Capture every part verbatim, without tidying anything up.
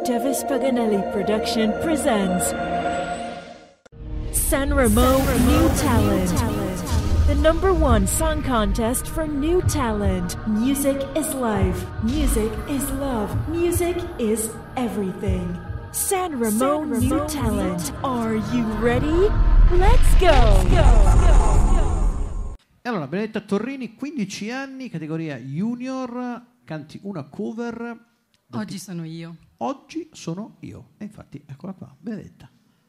Devis Paganelli production presents Sanremo New Talent, the number one song contest for new talent. Music is life, music is love, music is everything. Sanremo New Talent, are you ready? Let's go! Let's go. E allora, Benedetta Torrini, quindici anni, categoria junior, canti una cover. Oggi sono io. Oggi sono io. E infatti, eccola qua, Benedetta.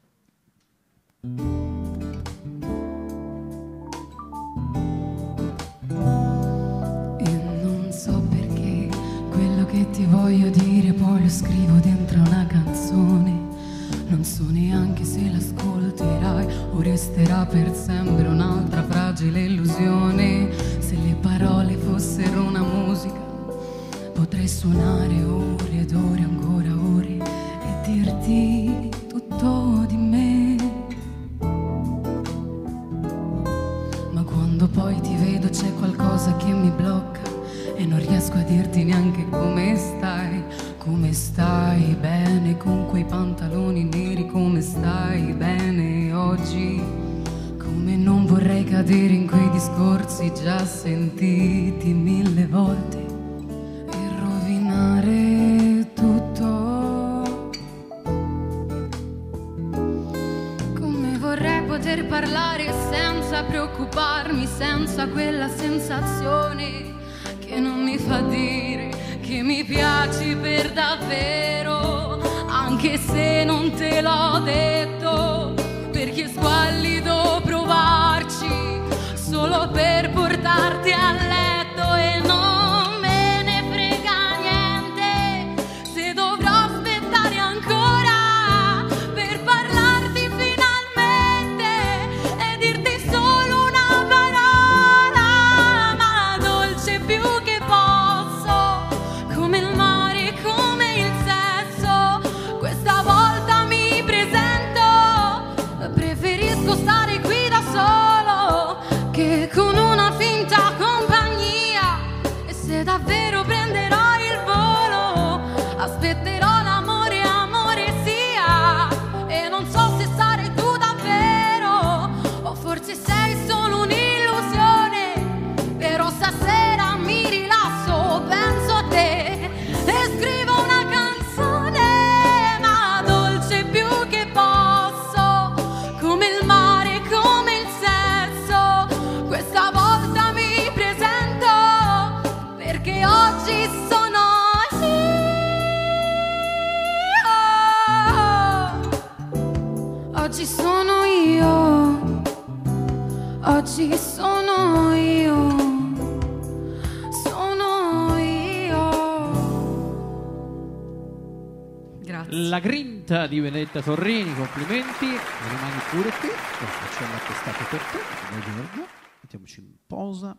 Io non so perché quello che ti voglio dire poi lo scrivo dentro una canzone. Non so neanche se l'ascolterai o resterà per sempre un'altra fragile illusione. Se le parole fossero una musica potrei suonare ore ed ore, ancora ore, e dirti tutto di me. Ma quando poi ti vedo c'è qualcosa che mi blocca e non riesco a dirti neanche come stai. Come stai bene con quei pantaloni neri, come stai bene oggi. Come non vorrei cadere in quei discorsi già sentiti mille volte e rovinare tutto. Come vorrei poter parlare senza preoccuparmi, senza quella sensazione che non mi fa dire che mi piaci per davvero, anche se non te l'ho detto, perché è squallido provarci solo per portarti a letto. E non me ne frega niente se dovrò aspettare ancora per parlarti finalmente e dirti solo una parola, ma dolce più che posso, come il mare, come il sesso. Questa volta mi presento, preferisco stare qui da solo che con una finta compagnia. E se davvero prenderò il volo, aspetterò l'amore, amore sia. E non so se sarai tu davvero o forse sei solo un'illusione, però stasera mi rilasso, penso a te e scrivo una canzone, ma dolce più che posso, come il mare, come il sesso. Questa volta mi presento perché oggi sono io. Oggi sono io. Oggi sono io. Sono io. Grazie. La grinta di Benedetta Torrini, complimenti. Rimani pure qui, lo facciamo attestato per te. Buongiorno. Mettiamoci in posa.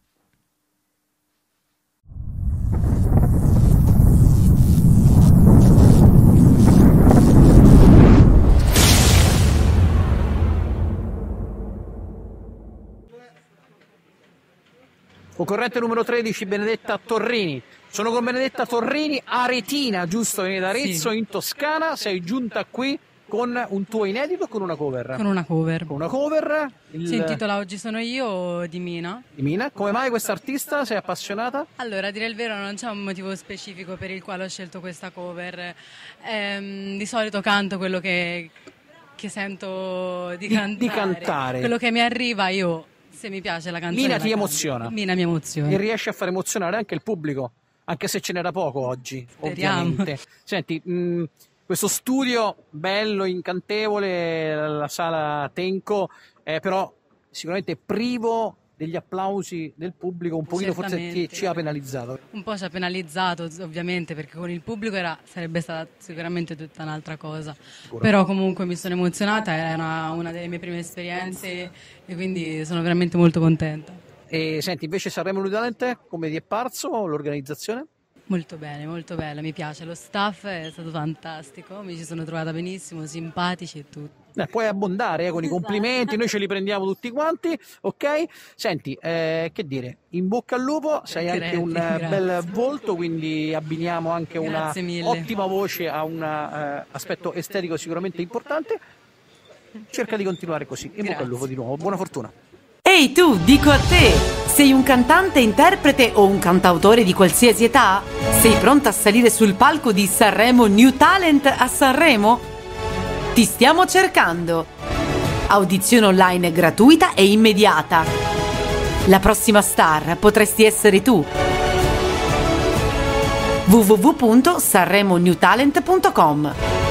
Concorrente numero tredici, Benedetta Torrini. Sono con Benedetta Torrini, aretina, giusto? Vieni da Arezzo, Sì. in Toscana. Sei giunta qui con un tuo inedito o con una cover? Con una cover. Con una cover. Il... Si intitola Oggi sono io di Mina. Di Mina. Come mai questa artista? Sei appassionata? Allora, a dire il vero non c'è un motivo specifico per il quale ho scelto questa cover. Ehm, di solito canto quello che, che sento di, Di- cantare. di cantare. Quello che mi arriva io, se mi piace la canzone. Mina la ti canto. emoziona. Mina mi emoziona. E riesci a far emozionare anche il pubblico, anche se ce n'era poco oggi, Speriamo. ovviamente. Senti, mh, questo studio bello, incantevole, la sala Tenco, eh, però sicuramente privo degli applausi del pubblico, un pochino forse ti, Certamente. ci ha penalizzato. Un po' ci ha penalizzato ovviamente, perché con il pubblico era, sarebbe stata sicuramente tutta un'altra cosa. Però comunque mi sono emozionata, era una, una delle mie prime esperienze e quindi sono veramente molto contenta. E senti, invece Sanremo New Talent, come ti è parso l'organizzazione? Molto bene, molto bella, mi piace, lo staff è stato fantastico, mi ci sono trovata benissimo, simpatici e tutto. Eh, puoi abbondare eh, con i complimenti, noi ce li prendiamo tutti quanti, ok? Senti, eh, che dire, in bocca al lupo, sei anche Grazie, un eh, grazie. bel volto, quindi abbiniamo anche una Grazie mille. ottima voce a un eh, aspetto estetico sicuramente importante. Cerca di continuare così, in bocca al Grazie. lupo di nuovo, buona fortuna. Ehi tu, dico a te, sei un cantante, interprete o un cantautore di qualsiasi età? Sei pronta a salire sul palco di Sanremo New Talent a Sanremo? Ti stiamo cercando. Audizione online gratuita e immediata. La prossima star potresti essere tu. w w w punto sanremo new talent punto com